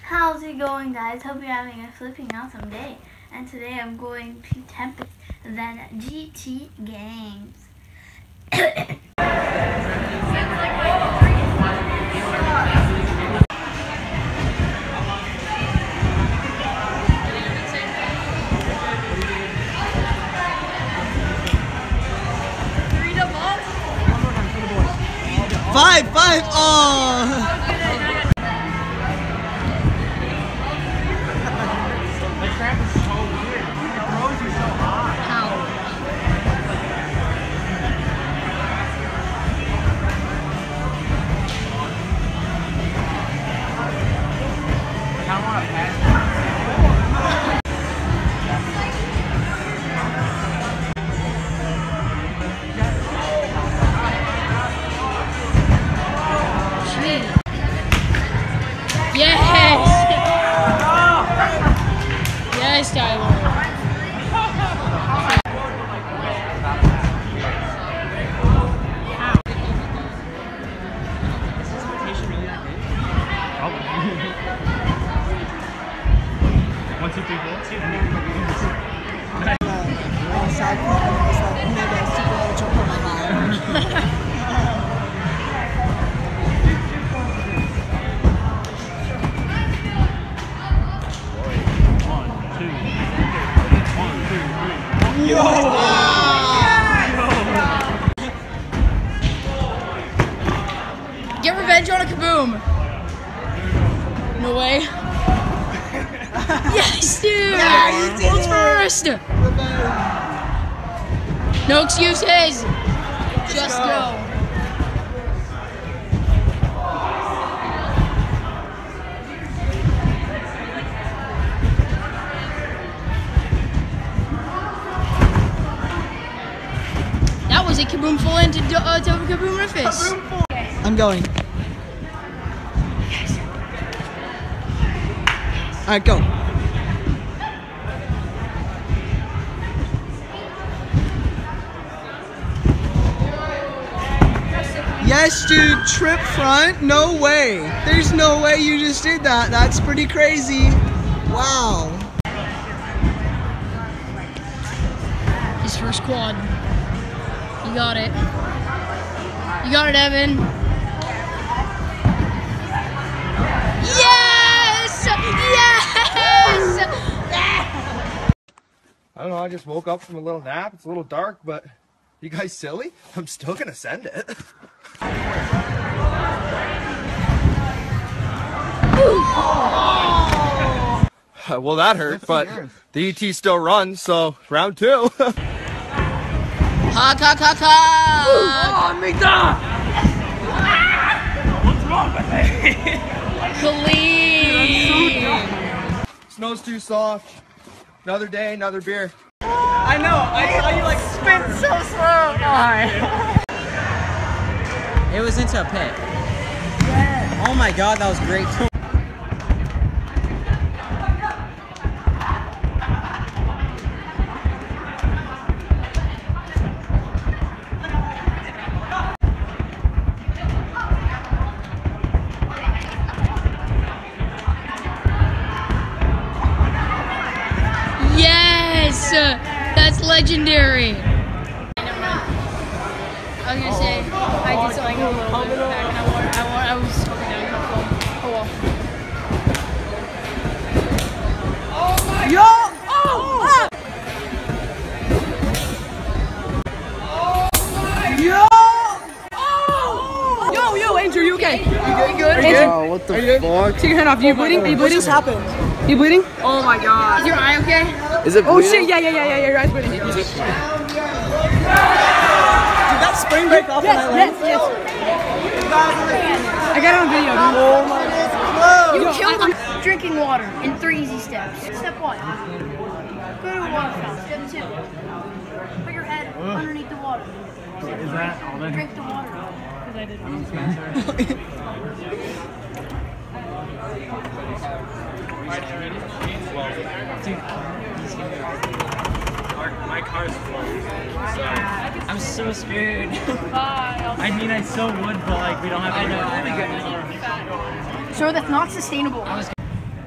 How's it going, guys? Hope you're having a flipping awesome day. And today I'm going to Tempest, then GT Games. Five! Oh! Yes, Tyler. One, two, three, four. Get revenge on a kaboom. No way. Yes, dude. Yeah, World's first. No excuses. Just go. That was a kaboom full into kaboom riffis. I'm going. Yes. Alright, go. Yes, dude, trip front? No way. There's no way you just did that. That's pretty crazy. Wow. His first quad. You got it. You got it, Evan. Yes! Yes! I don't know, I just woke up from a little nap. It's a little dark, but you guys silly? I'm still gonna send it. Well, that hurt, but the ET still runs, so round two. Ha ha ha ha! Oh, me done! What's wrong with me? Clean! Snow's too soft. Another day, another beer. I know. I saw you like spin so slow. It was into a pit. Yeah. Oh my god, that was great. Yes! That's legendary! I was gonna say, I did something a little bit back and I was hoping that would come home. Oh well. Yo! Oh! Yo, Andrew, you okay? You good? Oh, what the fuck? Take your hand off. Are you bleeding? Are you bleeding? What just happened? Are you bleeding? Oh my god. Is your eye okay? Is it Oh shit, yeah, your eye's bleeding. Did that spring break off when I landed? Yes. I got it on video, dude. Oh my god. You killed him. Drinking water in 3 easy steps. Step 1. Go to a water fountain. Step 2. Put your head underneath the water. Step 3. Drink the water. Because I did. My car's full, so I'm so scared. Bye. I mean, I so would, but like we don't have. Sir, that's not sustainable.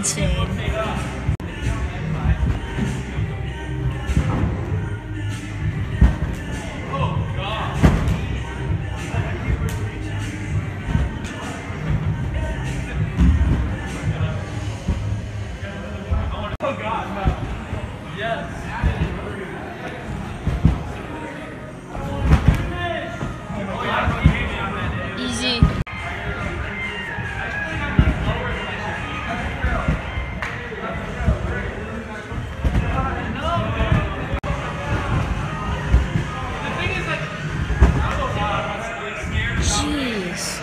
insane. Easy. Jeez.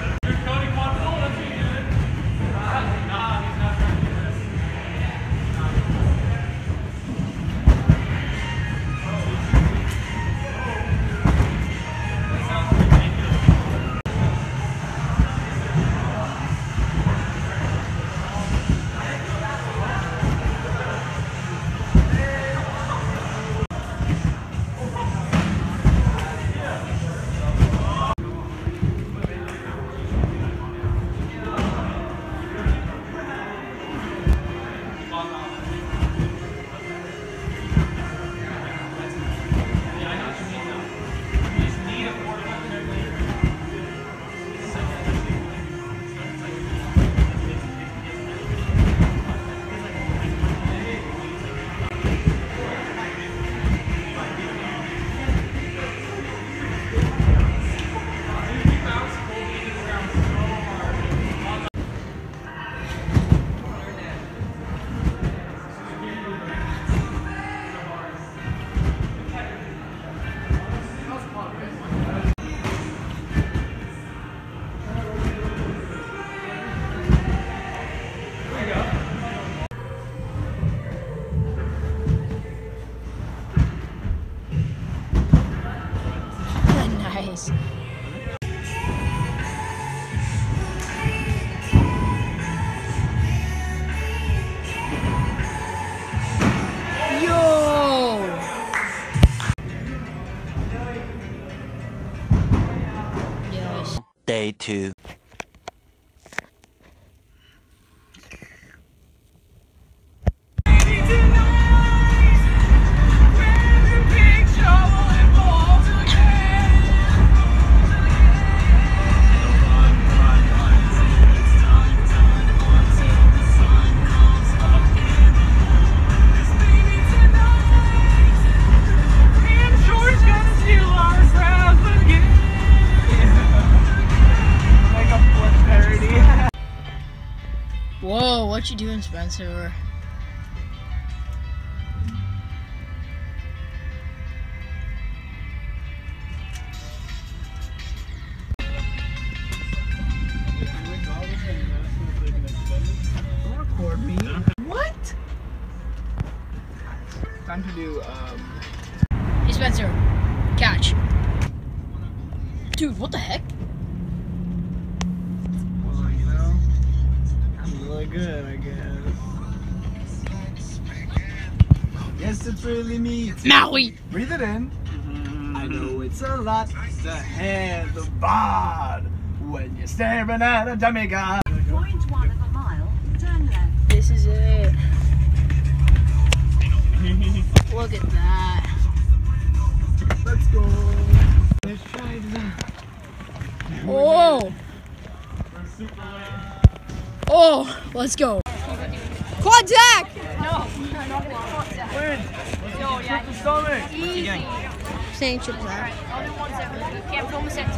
Nice. Yo! Yes. Day 2. Whoa, what you doing, Spencer? Don't record me. What? Time to do, Hey, Spencer, catch. Dude, what the heck? Well, you know, I'm really good, I guess. Yes, it's really me. Maui! Breathe it in. I know it's a lot to handle, but when you're staring at a demigod. 0.1 of a mile, turn left. This is it. Look at that. Let's go. Let's try that. Oh! Oh, let's go. Quad Zach! Easy. Saying trip Zach. I'll do 1 set. Can't film a set 2.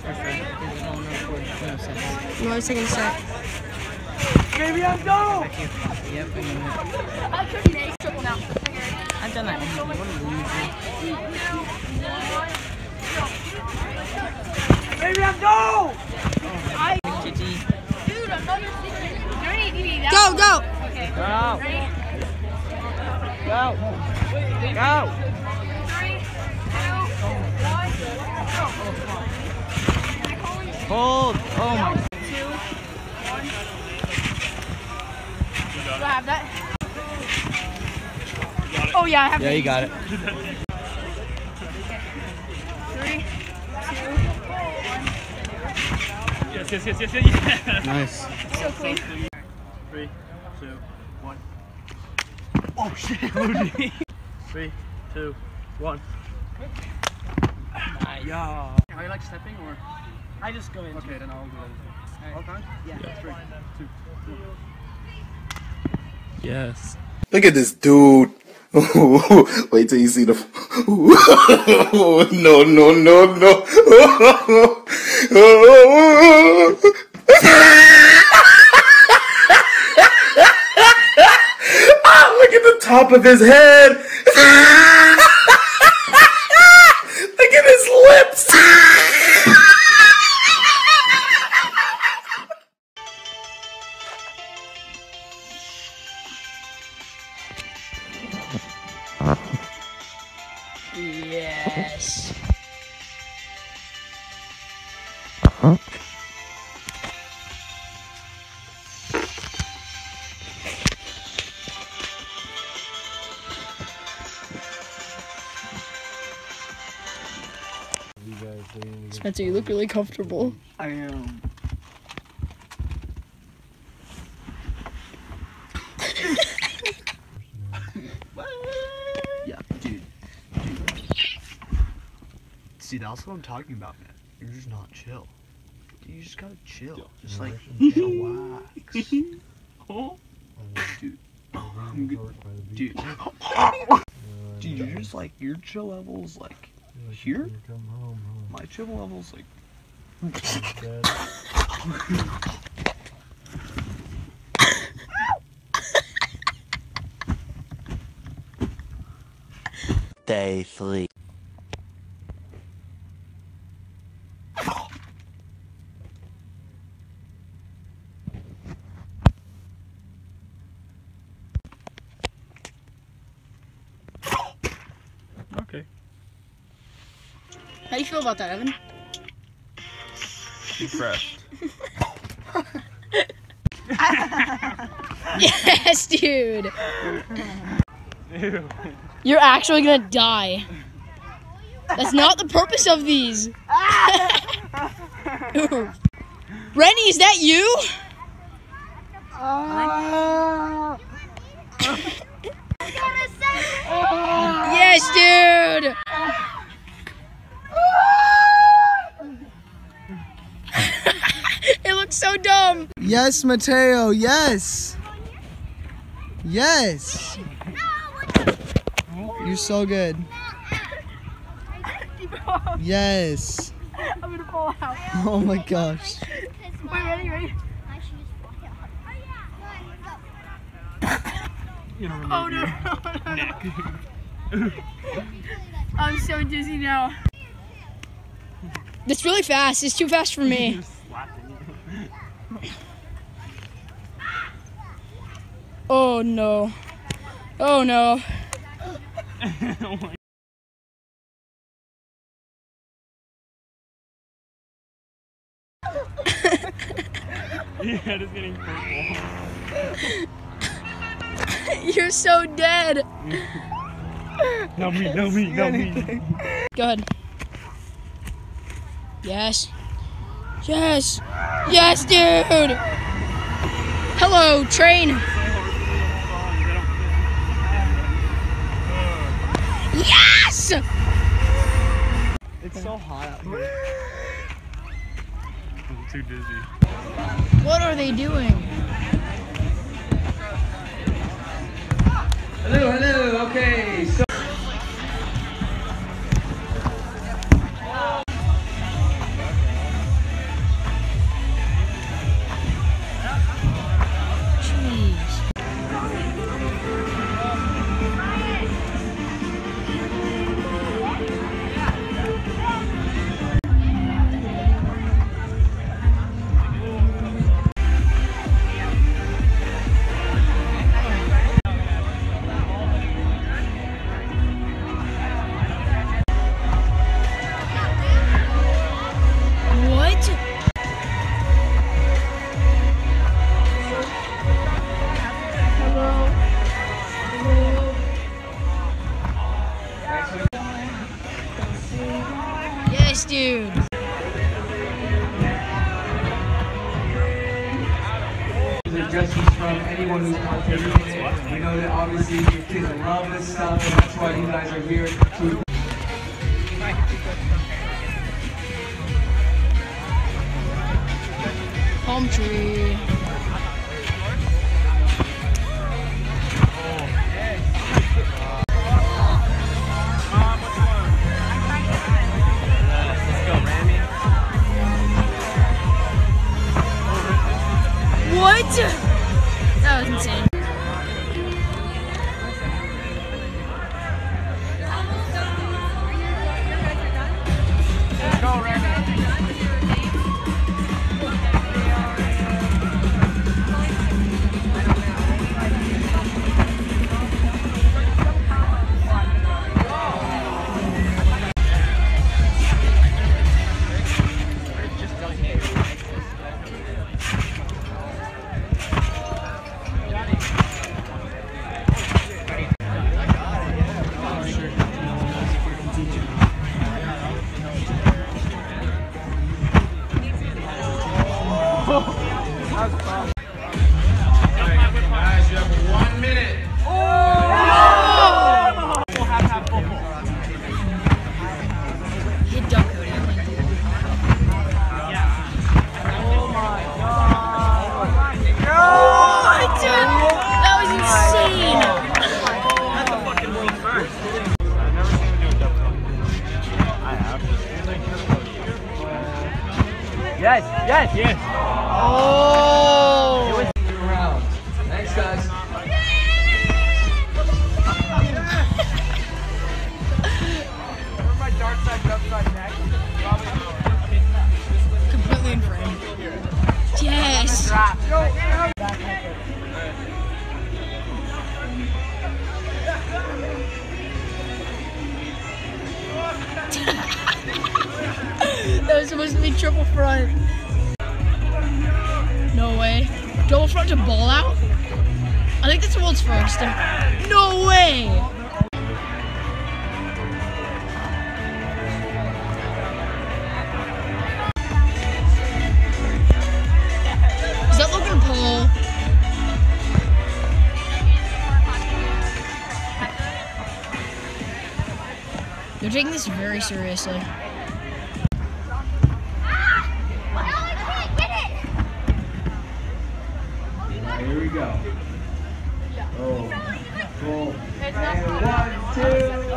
You want a second set? Baby, I'm done. I couldn't make triple now. I've done that. Baby, I'm done. Dude, I'm not your secret. You ready? Go, go! Okay. Go. Ready? Go. Go. 3, 2, 1, go. Hold. Oh my. 2, 1. Do I have that? Oh yeah, I have Yeah, that. you got it. 3, 2, 1. Yes. Nice. So clean. 3, 2, 1. Oh shit! 3, 2, 1. Nice. Yeah. Are you like stepping or? I just go in. Okay, then I'll do it. All time? Yeah. 3, 2, 1. Yes. Look at this dude. Wait till you see the. No, no, no, no. Look at the top of his head. Look at his lips. Yes. Spencer, you look really comfortable. I am. Yeah, dude. See, that's what I'm talking about, man. You're just not chill. Dude, you just gotta chill. Just like relax. Oh, dude. Dude. Dude, you're just like, your chill level's like here. My chill level's like. Day 3. Okay. How do you feel about that, Evan? Impressed. Yes, dude. Ew. You're actually gonna die. That's not the purpose of these. Ooh. Rennie, is that you? Yes, dude. It looks so dumb. Yes, Mateo, yes. Yes. You're so good. Yes. I'm gonna fall out. Oh my gosh. Wait, ready? Oh no. I'm so dizzy now. That's really fast. It's too fast for me. Oh no. Oh no. Your head is getting purple. You're so dead. No me. Go ahead. Yes. Yes. Yes, dude. Hello, train. Yes! It's so hot out here. I'm too dizzy. What are they doing? Hello, okay. So Yes, dude. suggestions from anyone who's partaking in it. We know that obviously your kids love this stuff, and that's why you guys are here to. Palm tree. What? That was insane. Let's go, Randy. Guys, you have 1 minute. Hit duck Cody, I think. Oh my god. What? That was insane. That's the fucking world first. I've never seen him do a double. I have. Yes, yes, yes. Oh. Round. Thanks, guys. My dark side, upside neck. Completely in frame. Yes. That was supposed to be triple front. No way. Double front to ball out? I think that's the world's first. No way! Is that Logan Paul? They're taking this very seriously. Here we go. Oh, cool. And 1, 2, 3.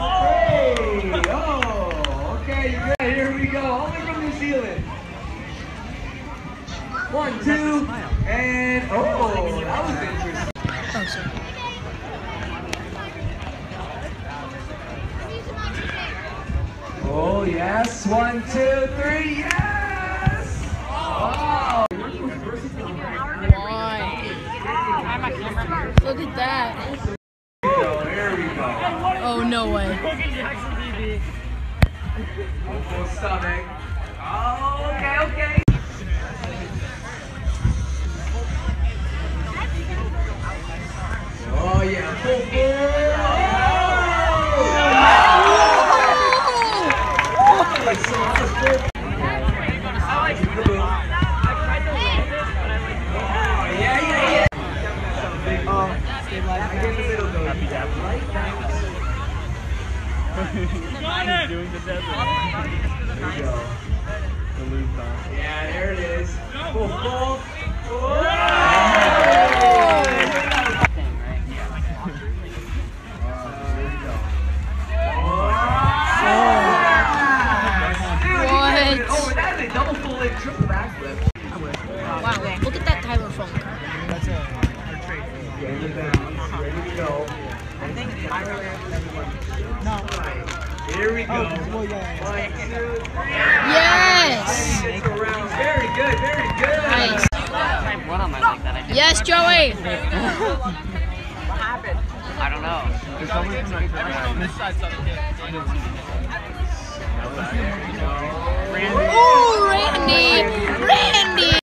Oh, okay, you're good. Here we go. All the way from New Zealand. 1, 2, and oh, that was interesting. Oh, sorry. Oh, yes. 1, 2, 3. Yes. Wow. Look at that. There we go. Oh, no way. Full stomach. Oh, okay, okay. Oh, yeah. Full, He's doing the desert. There you go. The loop time. Yeah, there it is. Full, full. What? That is a double full leg triple backflip. Wow, look at that Tyler Funk. That's a trade. Ready to go. I think here we go. 1, 2, 3. Yes! Very good, very good. Nice. Yes, Joey! What happened? I don't know. This side's Ooh, Randy! Randy!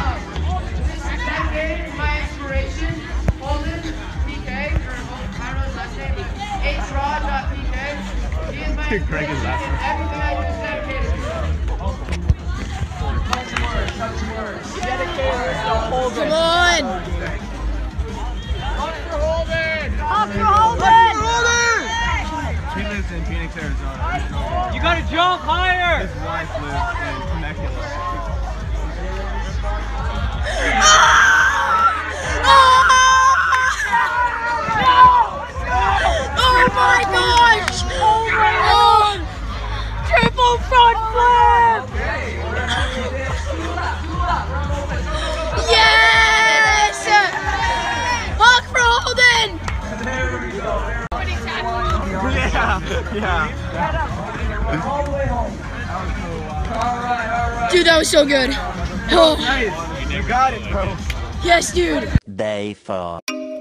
My inspiration, Holden, PK, or I don't know his last name, HRod.PK. He is my Craig is laughing. Everything I do is dedicated to him. Dedicated to Holden. Come on! He lives in Phoenix, Arizona. You gotta jump higher! His wife lives in Temecula. Oh my gosh! Oh my god! Triple front flip! Yes! Hawk for Holden! Yeah. Dude, that was so good. Oh. Nice. You got it, bro. Yes, dude. Day 4.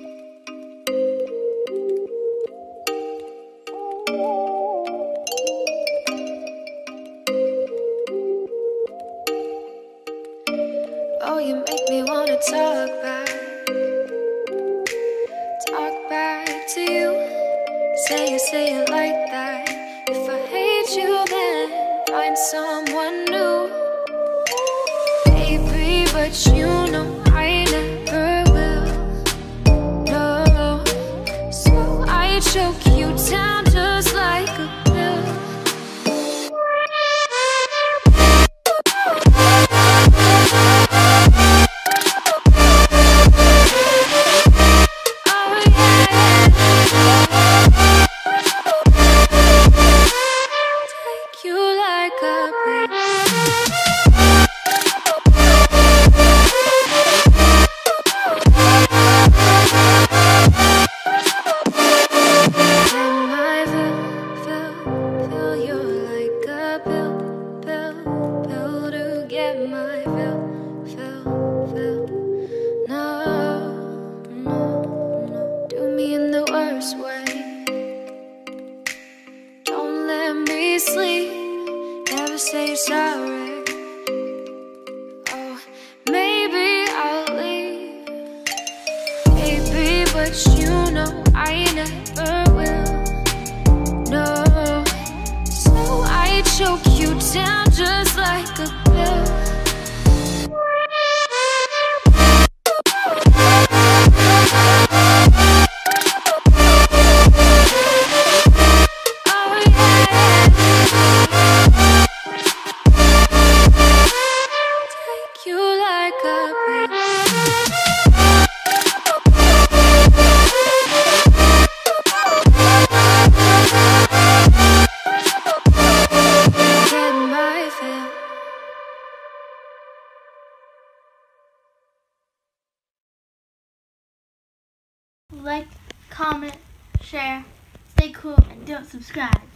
Oh, you make me wanna talk back to you. Say it like that. If I hate you, then find someone new. Baby, but you know I never will. No, so I choke you down just like a pill. Say you're sorry. Oh, maybe I'll leave. Baby, but you know I never will. No, so I choke you down just like a pill. Like, comment, share, stay cool, and don't subscribe.